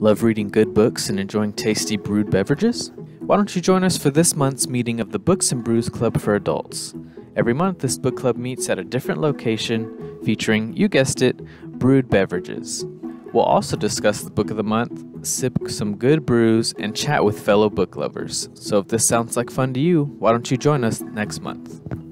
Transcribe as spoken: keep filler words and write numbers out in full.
Love reading good books and enjoying tasty brewed beverages? Why don't you join us for this month's meeting of the Books and Brews Club for Adults? Every month, this book club meets at a different location, featuring, you guessed it, brewed beverages. We'll also discuss the book of the month, sip some good brews, and chat with fellow book lovers. So if this sounds like fun to you, why don't you join us next month?